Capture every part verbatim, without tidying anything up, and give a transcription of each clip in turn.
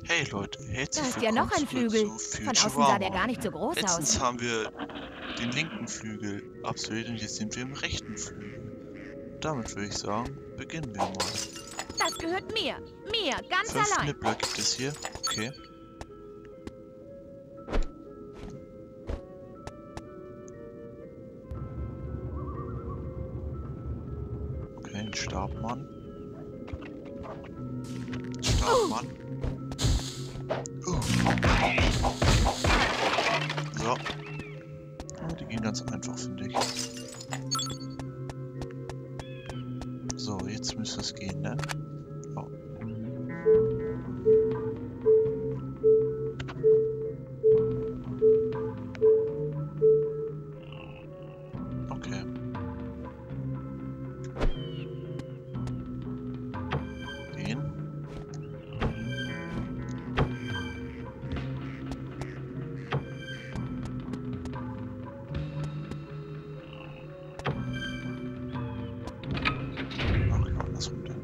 Hey Leute, Da herzlich ist ja willkommen noch ein zurück Flügel. zu Von außen sah der Futurama. gar nicht so groß Letztens aus. haben wir den linken Flügel absolviert und jetzt sind wir im rechten Flügel. Damit würde ich sagen, beginnen wir mal. Das gehört mir. Mir, ganz Fünf allein. Nippler gibt es hier. Okay. Okay, ein Stabmann. Stabmann. Uh. So. Oh, die gehen ganz einfach, finde ich. So, jetzt müsste es gehen, ne? Oh. Okay. Den. Ach ja, andersrum denn.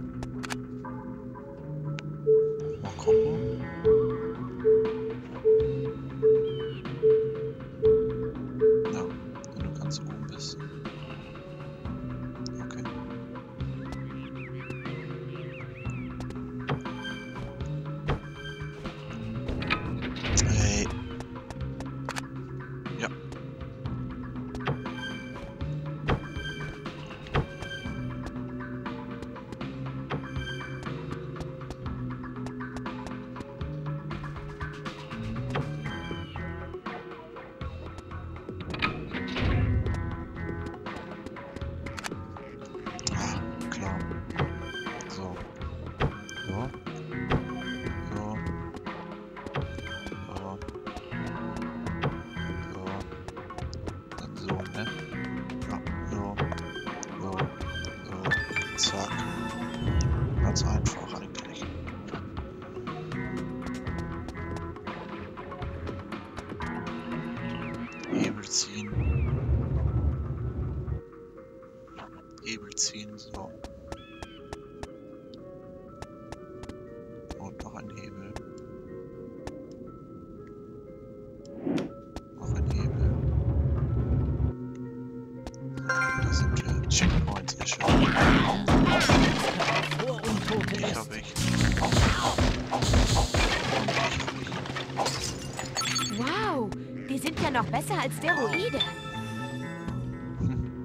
Mal gucken. Ja, wenn du ganz oben bist. Okay. Hey. Ja. Ah, klar. So. Ja. Ja. Ja. Ja. Dann so, ne? Ja. Ja. Ja. Ja. Zack. Ganz einfach eigentlich. Hebel ziehen. Hebel ziehen, so. Und noch ein Hebel. Noch ein Hebel. Da sind wir. Checkpoint, sehr schön. Vor Untote Ich ist. hab ich. Und ich hab ich. Wow, die sind ja noch besser als Steroide. Hm.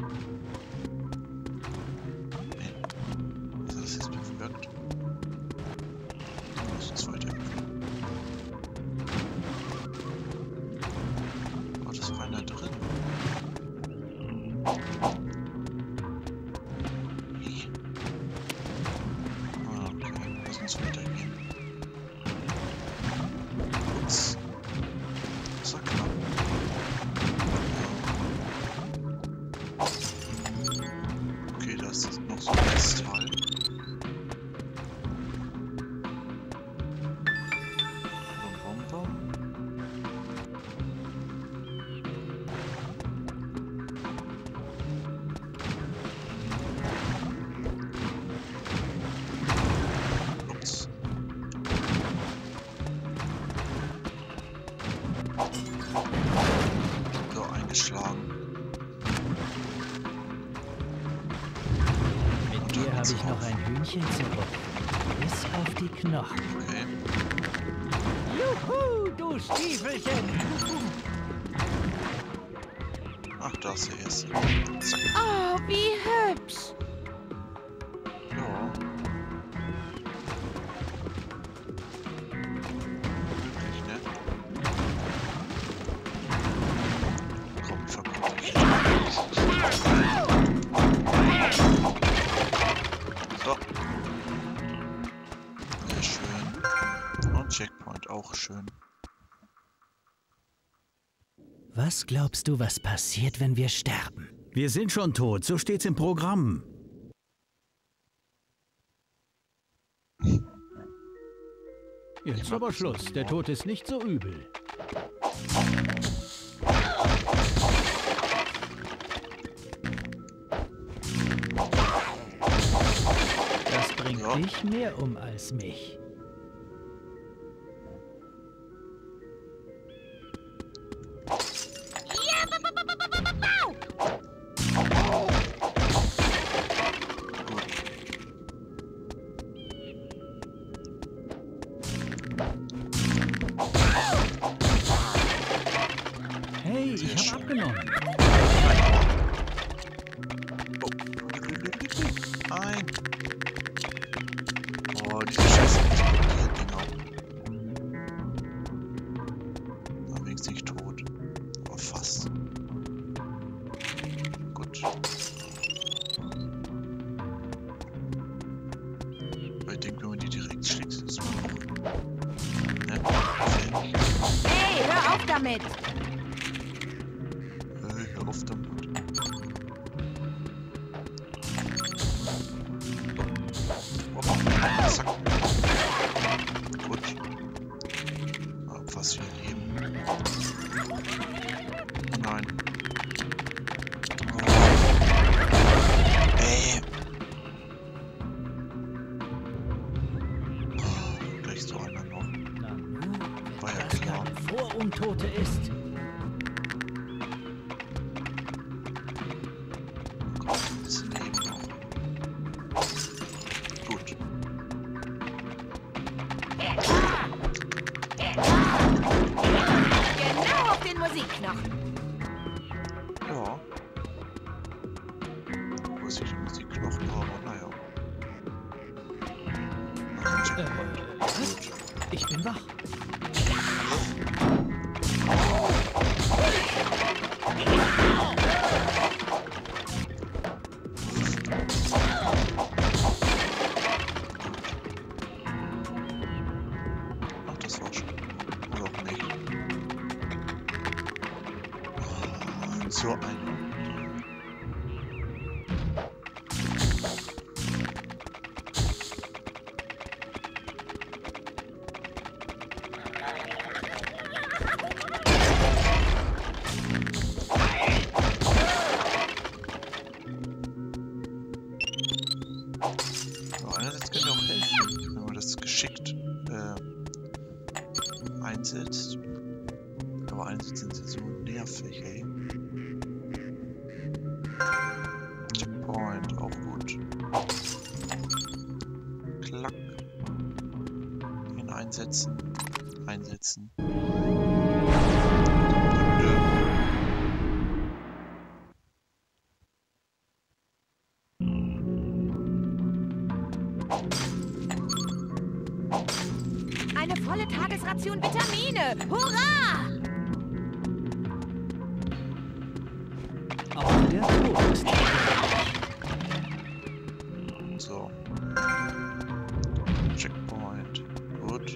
Nee. Was ist das jetzt bewirkt? Da muss uns weitergehen. Oh, das war einer drin. Wie? Ah, okay. Lass uns weitergehen. Ups. Das war knapp. Okay, da ist noch so ein Kristall. Bum, bum, bum. Ups. So, eingeschlagen. Mit dir habe ich noch ein Hühnchen zurück. Bis auf die Knochen. Okay. Juhu, du Stiefelchen! Ach, da ist der erste. Zack. Oh, wie hübsch. Ja. Wirklich, ne? Komm, ich verkaufe dich. So. Sehr schön. Und Checkpoint auch schön. Was glaubst du, was passiert, wenn wir sterben? Wir sind schon tot, so steht's im Programm. Jetzt aber Schluss, der Tod ist nicht so übel. Das bringt Ja. dich mehr um als mich. Oh, diese scheiß Dinger. Na, wenigstens nicht tot. Aber fast. Gut. Weil ich denke, wenn man die direkt schlägt, ist es auch. Ne? Okay. Hey, hör auf damit! Hey, hör auf damit. Zack. Gut. Ah, was wir leben. Oh nein. Oh. Ey. Oh, gleich so einer noch. Na, War ja das klar. kein Voruntote ist. Komm, ein bisschen Leben noch. Gut. Genau auf den Musikknochen. Ja. Wo ist die Musikknochen, aber naja. Ach, Äh, Checkpoint. was? Gut. Ich bin wach. Ach, das war schon. Oder auch nicht. Ah, so eine. Aber einerseits kann ja auch helfen, wenn man das geschickt äh, einsetzt. Aber einerseits sind sie so nervig, ey. Checkpoint, auch gut. Klack. Ihn einsetzen. Einsetzen. Eine volle Tagesration Vitamine. Hurra! Auch der Tod ist So. Checkpoint. Gut.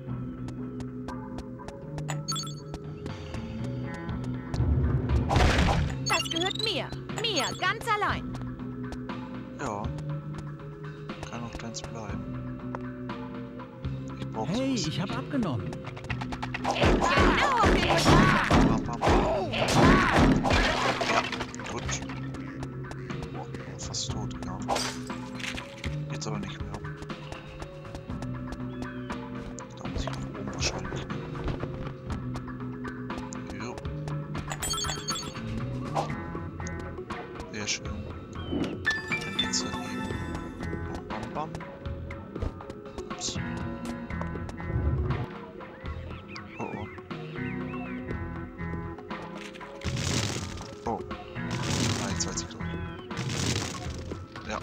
Das gehört mir. Mir, ganz allein. Ja. Kann auch deins bleiben. Ich brauch Hey, sowas ich habe nicht. abgenommen. Genau auf den Musikknochen. Bam, bam, bam. Ja, gut. Boah, fast tot, ja. Jetzt aber nicht mehr. Da muss ich nach oben wahrscheinlich. Jo. Sehr schön. Dann geht's daneben. Bam, bam, bam. Ups. Oh, oh. Oh. Ah, jetzt weiß ich doch. Ja.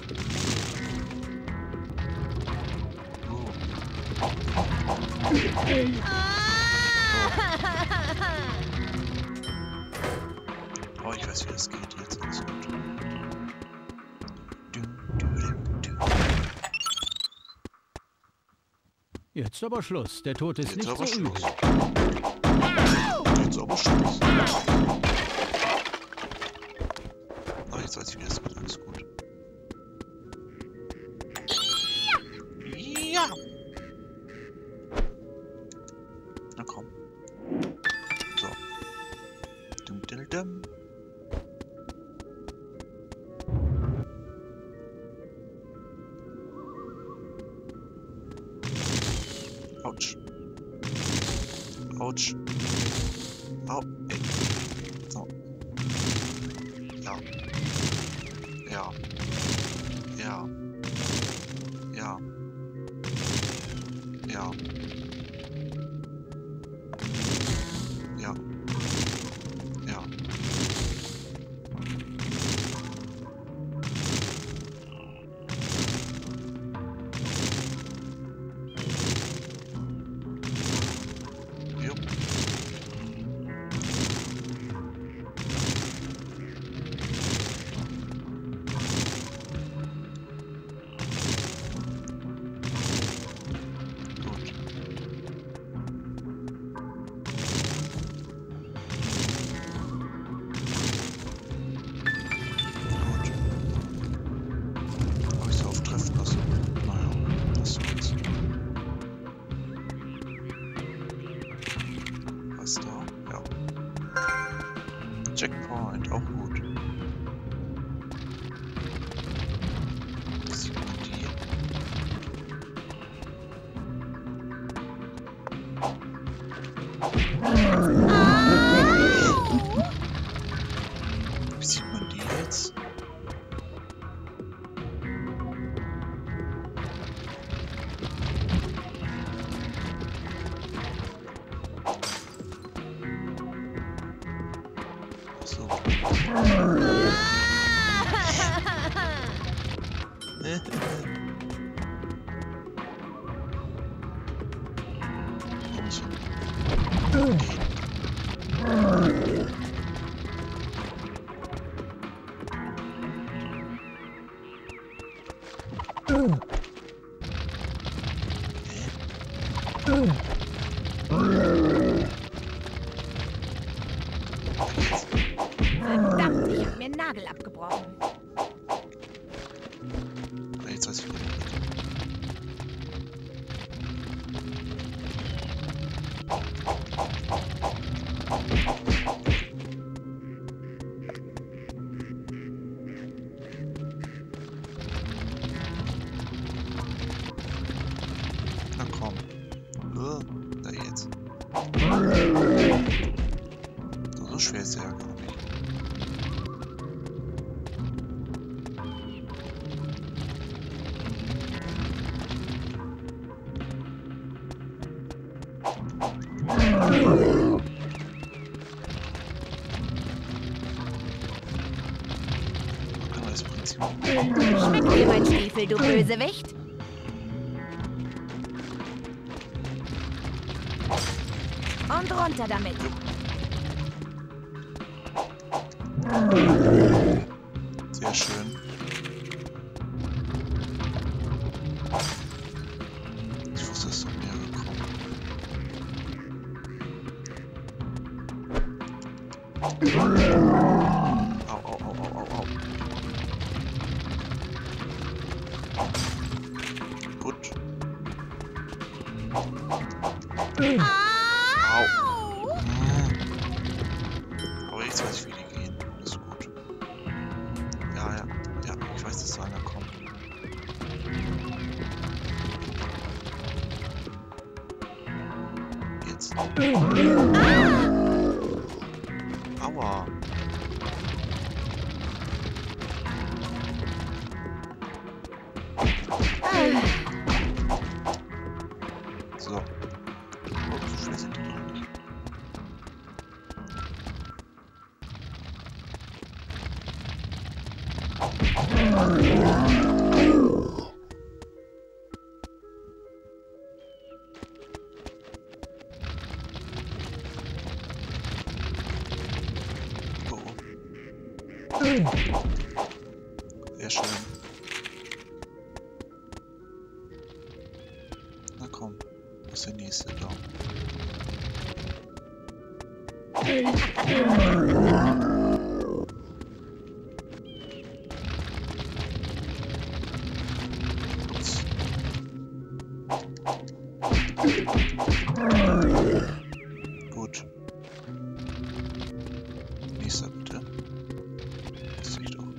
Oh. Oh, ich weiß, wie das geht jetzt. Alles gut. Dum, dum, dum, dum. Jetzt aber Schluss. Der Tod ist Jetzt nicht aber so Schluss. übel. Jetzt aber Schluss. Na, jetzt weiß ich, wie das geht. Alles gut. Ja! Na komm. So. Dum, dum, dum. Autsch. Autsch. Au. Ey. So. Ja. Ja. Ja. Ja. Ja. Ja. Ja. Checkpoint, auch gut. Sieht man die? Wie sieht man die jetzt? So. Verdammt, ich hab mir einen Nagel abgebrochen. Ah, jetzt weiß ich wieder. Na komm. Uh, da jetzt. So, so schwer ist der ja gar nicht. Aber das Prinzip. Schmeckt dir mein Stiefel, du Bösewicht? Und runter damit. Sehr schön. Ich wusste, es ist noch mehr gekommen. Au, au, au, au, au, au. Gut. Au! Aber jetzt weiß ich, wie die gehen. Das ist gut. Ja, ja. Ja, ich weiß, dass da einer kommt. Jetzt. Aua. So. Oh, so schwer sind die doch nicht. Oh. Sehr schön. Na komm, wo ist der nächste da? Ups. Gut. Nächster bitte. Das sehe ich doch.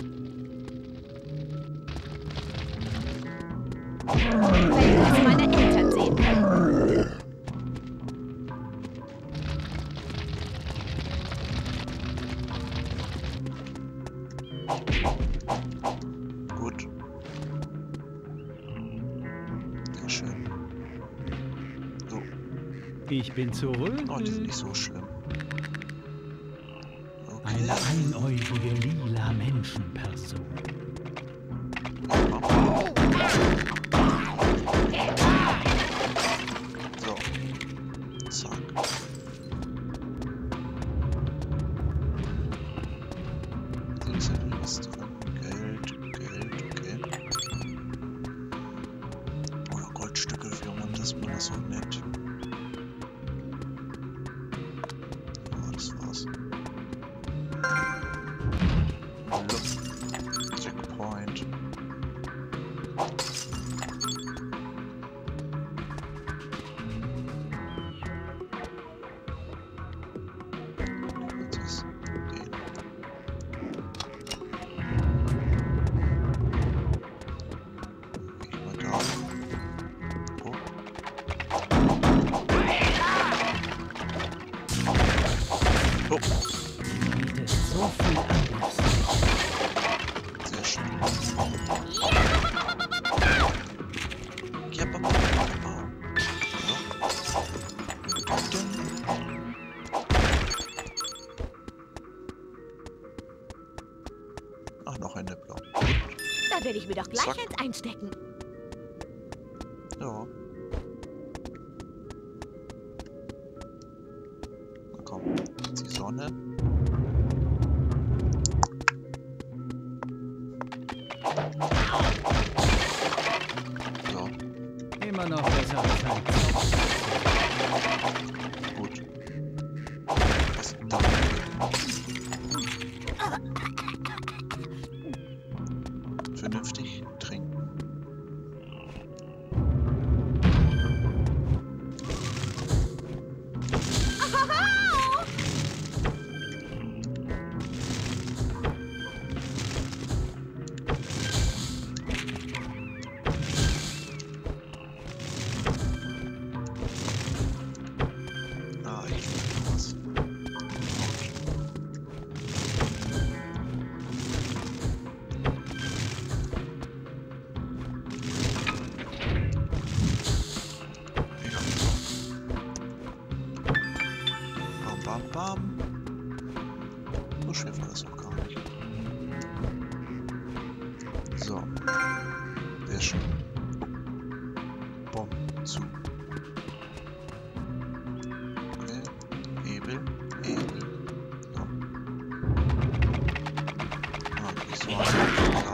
Wenn das meine Eltern sehen können. Gut. Sehr schön. So. Ich bin zurück. Oh, die sind nicht so schlimm. Okay. Eine einäugige lila Menschenperson. So. Zack. Da ist ja wieder was drin. Geld, Geld, okay. Oder Goldstücke, wie man das mal so nennt. Ja, das war's. Checkpoint. Das ist den. Oh. Bietet so viel Angriffsfläche. Sehr schön. Ja, Papa. Ach, noch ein Nippler. Da will ich mir doch gleich Zack. eins einstecken. Ja. Na komm, die Sonne. So, Immer noch besser als ein gut. Was ist da? Vernünftig trinken. Ah, ich will noch was. Ja. Bam, bam, bam. So schwer war das auch gar nicht. So. Sehr schön. Bomben zu. Okay. Hebel. Hebel. So. Ah, nicht so einfach.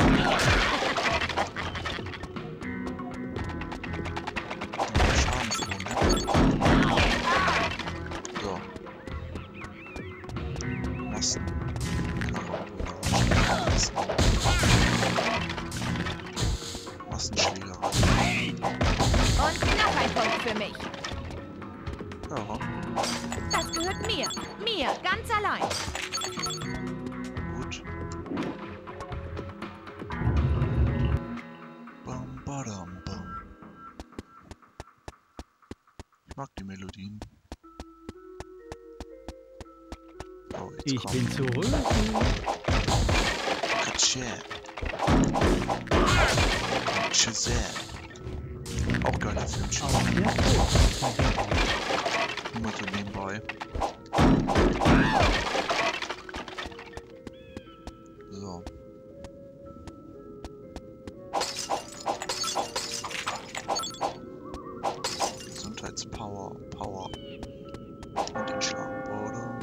Schadenfroh, ne? So. Massen. Massenschlägerei. Und noch ein Punkt für mich. Ja, Das gehört mir. Mir, ganz allein. gut. Bam, badam, bam. Ich mag die Melodien. Oh, jetzt Ich kommt bin zurück. Katschä. Shazam. Auch geiler Film. Auch der Tod. Nur so nebenbei. So. Gesundheitspower, Power. Und den Schlagboden.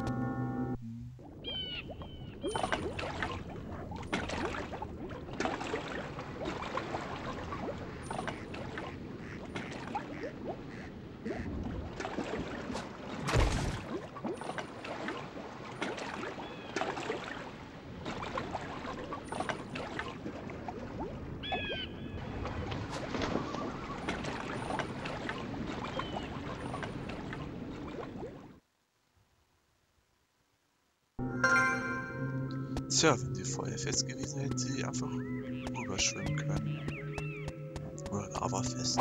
Tja, wenn sie feuerfest gewesen hätten sie einfach rüberschwimmen können. Oder lavafest.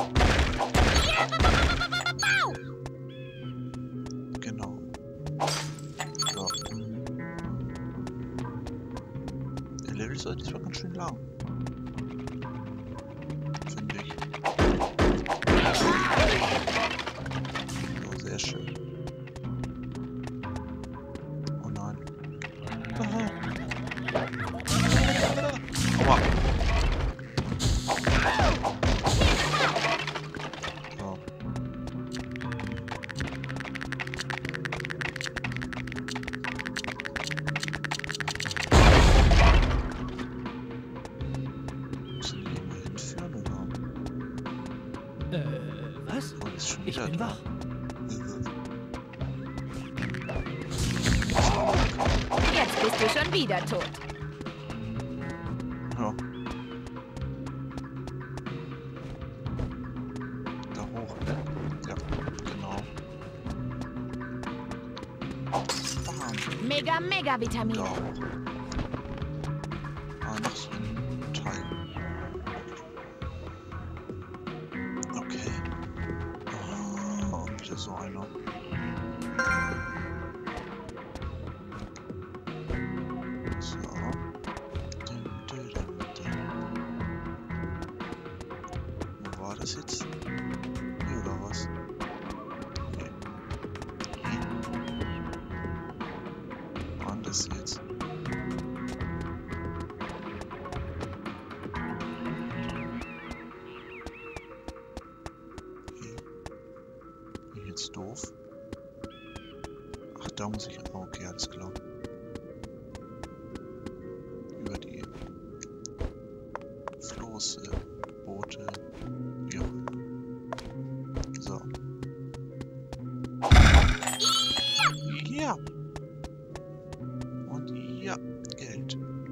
Genau. So. Der Level sollte zwar ganz schön lang. Finde ich. So, sehr schön. Oh nein. Aha. Aua. So. Müssen die mal hinführen, oder? Äh, was? Oh, ist schon Ich wieder bin da. wach. Jetzt bist du schon wieder tot. Ja. Da hoch, ne? Ja, genau. Bam. Mega, mega Vitamine. Da hoch. Ah, noch so ein Teil. Okay. Oh, wieder so einer. das jetzt? Hier oder was? Nee. Hier. Wann das jetzt? Hier. Bin ich jetzt doof? Ach, da muss ich... Oh, okay, alles klar. Über die Floße, Boote, wie auch immer. So. Ja. Und ja, Geld.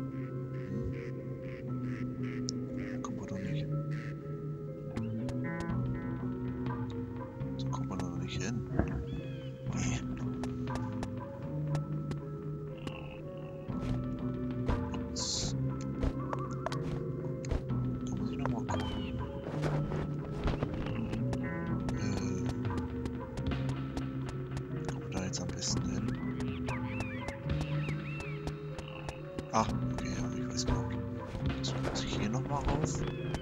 Da kommen wir doch nicht. So kommen wir doch nicht hin. Nee. Ups. Da muss ich nochmal gucken. Äh. Kommen wir da jetzt am besten hin? Ach, okay, ja, ich weiß gar nicht. So, muss ich hier nochmal rauf?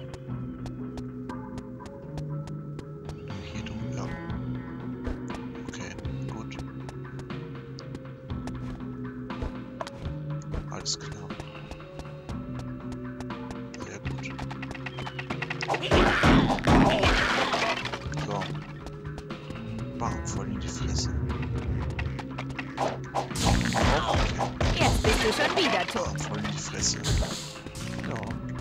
Hier drüben, ja. Okay, gut. Alles klar. Sehr gut. So. Bam, voll in die Fresse. Okay. Jetzt bist du schon wieder tot. Bam, voll in die Fresse. Ja.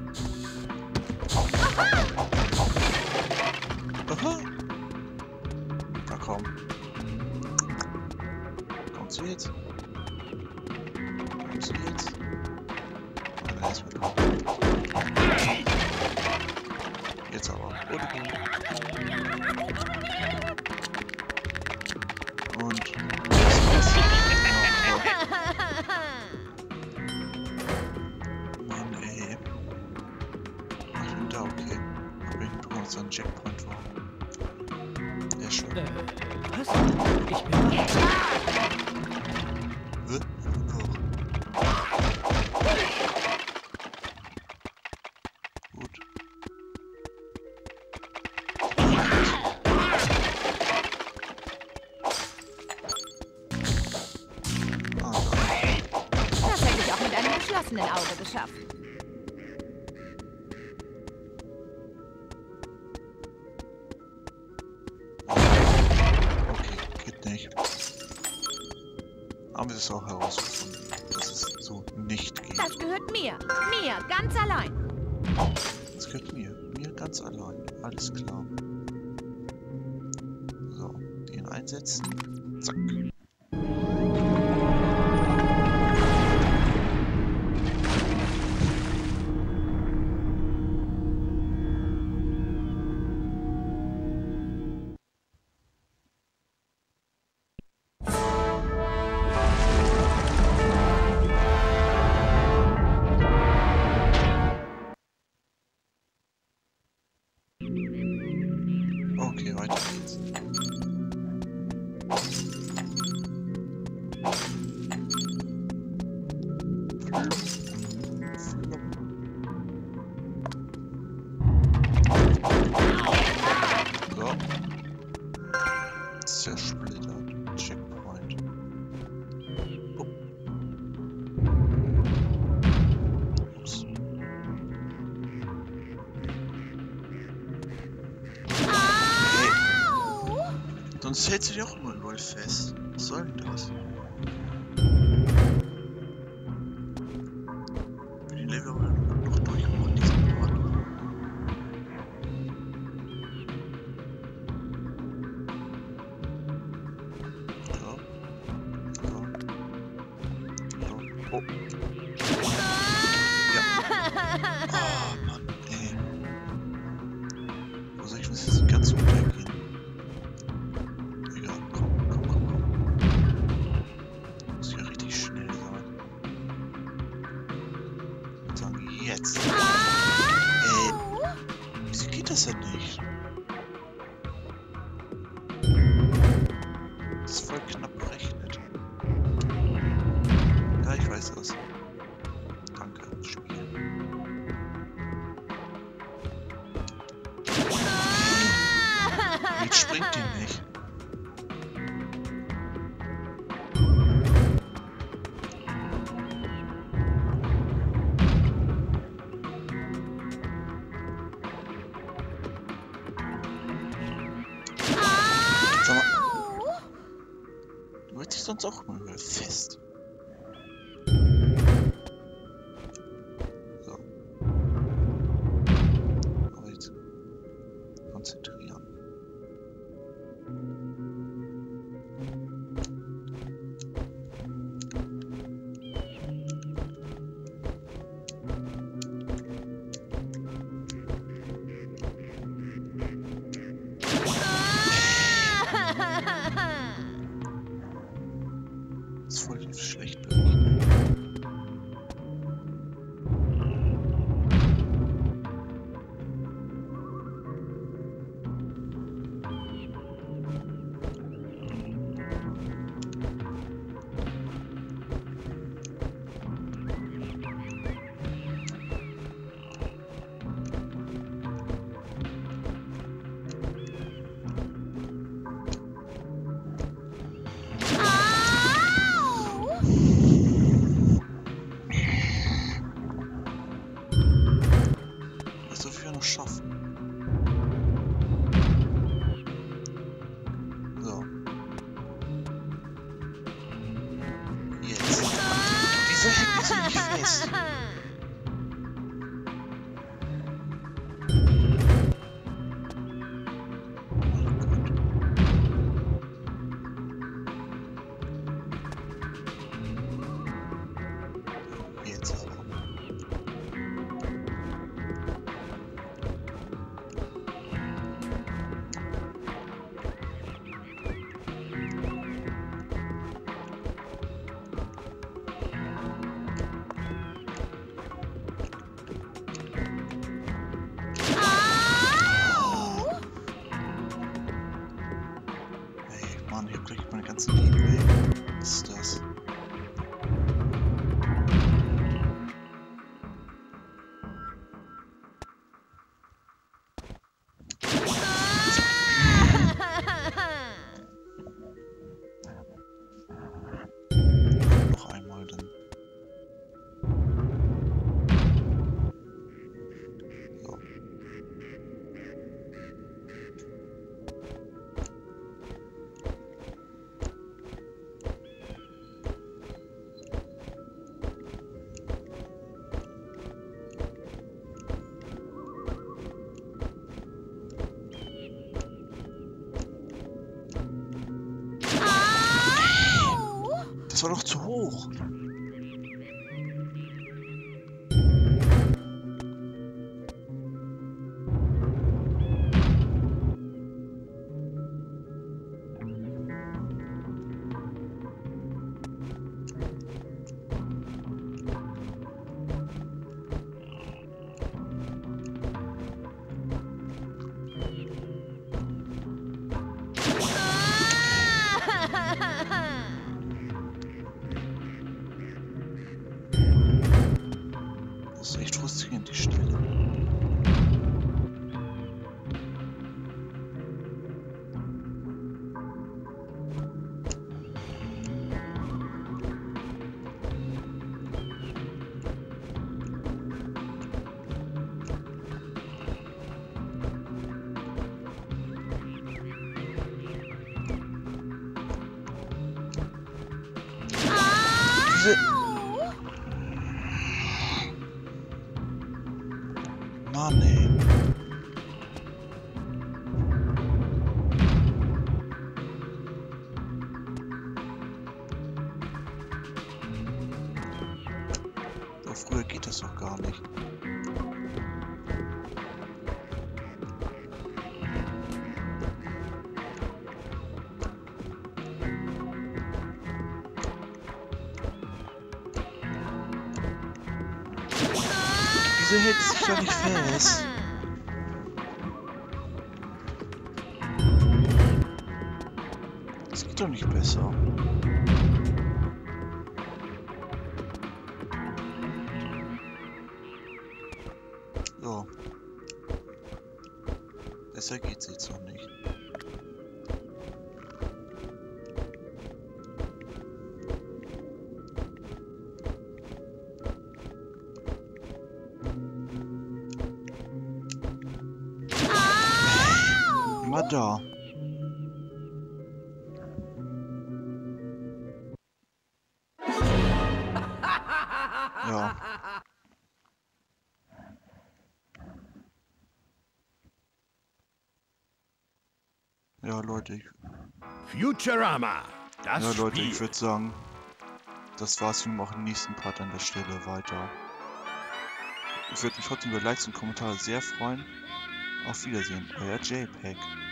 Aha. Na komm. Kommst du jetzt? Kommst du jetzt? Oder erstmal drauf. Jetzt aber. Und Und. Mann, ey. Ach, ich bin da, okay. Aber ich bekomme jetzt einen Checkpoint vor. Sehr schön. Äh, was? Ich bin wach. Hä? Oh. Gut. Ah, da. Das hätte ich auch mit einem geschlossenen Auge geschafft. Okay, geht nicht. Haben wir es auch herausgefunden, dass es so nicht geht. Das gehört mir. Mir, ganz allein. Das gehört mir. Mir ganz allein. Alles klar. So, den einsetzen. Zack. Okay, weiter geht's. Flop. Flop. So. Zersplittert. Checkpoint. Oh. Ups. Sonst hältst du dich auch immer null fest. Was soll denn das? Für die Level noch durchmachen, diesen Part. Ja. Ja. Ja. Oh. Ja. Ah, Mann, ey. Wo soll ich denn jetzt ganz runtergehen? Egal, komm, komm, komm, komm. Muss ja richtig schnell sein. Und sagen, jetzt. Ey, wieso geht das denn nicht? Das ist voll knapp berechnet. Ja, ich weiß das. Danke, Spiel. Ey, Jetzt springt die nicht. Sag mal, du hältst dich sonst auch mal fest. So. Aber jetzt konzentrieren. Das ist voll schlecht berechnet. Was dürfen wir noch schaffen? So. Jetzt. Wieso hängt sie nicht fest? Mein Gott. Jetzt aber. Ey, Mann, hier krieg ich meine ganzen Leben weg. Was ist das? Noch einmal dann. So. Das war doch zu hoch. Das ist echt frustrierend, die Stelle. Diese... Mann, ey. So früher geht das doch gar nicht. Wieso hält es sich doch nicht fest? Das geht doch nicht besser. So. Besser geht's jetzt noch nicht. wir da. Ja. Ja, Leute, ich, Futurama. Das ja, Leute, Spiel. ich würde sagen, das war's. Wir machen im nächsten Part an der Stelle weiter. Ich würde mich trotzdem über Likes und Kommentare sehr freuen. Auf Wiedersehen, euer JPEG.